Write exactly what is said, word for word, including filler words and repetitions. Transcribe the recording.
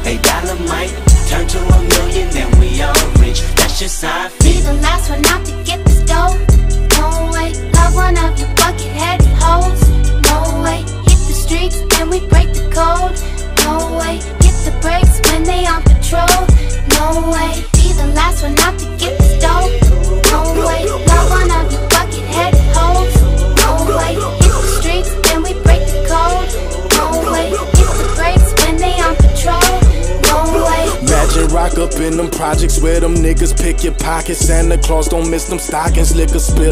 A dollar might turn to a million, then we all rich. That's just how I feel. Be the last one out to get this dough. No way, love one of you bucket-headed hoes. No way, hit the streets and we break the code. No way, hit the brakes when they on patrol. No way, be the last one out to get this dough. No way, love one of you bucket-headed hoes. No way, hit the streets and we break the code. No way, hit the brakes when they on patrol. No way. Imagine rock up in them projects where them niggas pick your pockets. Santa Claus don't miss them stockings. Liquor spill